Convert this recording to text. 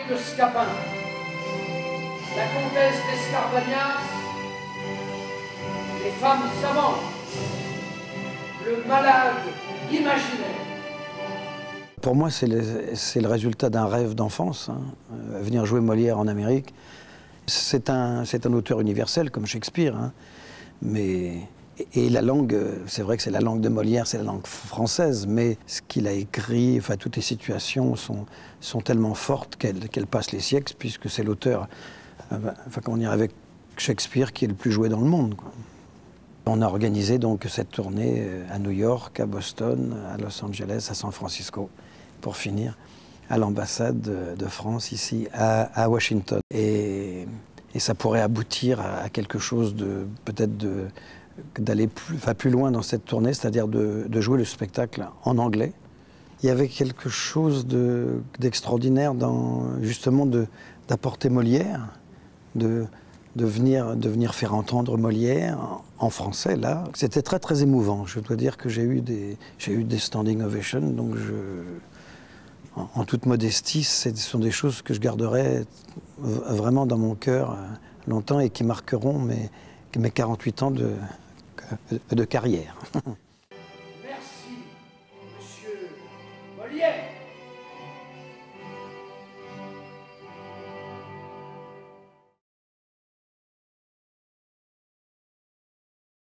de Scapin, la comtesse d'Escarbagnas, les femmes savantes, le malade imaginaire. Pour moi, c'est le résultat d'un rêve d'enfance, hein, venir jouer Molière en Amérique. C'est un auteur universel comme Shakespeare, hein, et la langue, c'est vrai que c'est la langue de Molière, c'est la langue française, mais ce qu'il a écrit, enfin toutes les situations sont tellement fortes qu'elles passent les siècles, puisque c'est l'auteur, enfin comment dire, avec Shakespeare qui est le plus joué dans le monde, quoi. On a organisé donc cette tournée à New York, à Boston, à Los Angeles, à San Francisco, pour finir à l'ambassade de France ici à Washington. Et ça pourrait aboutir à quelque chose de peut-être d'aller plus loin dans cette tournée, c'est-à-dire de jouer le spectacle en anglais. Il y avait quelque chose d'extraordinaire dans justement d'apporter Molière, de venir faire entendre Molière en français, là. C'était très très émouvant. Je dois dire que j'ai eu des standing ovations, donc en toute modestie, ce sont des choses que je garderai vraiment dans mon cœur longtemps et qui marqueront mes 48 ans de carrière. Merci, monsieur Molière.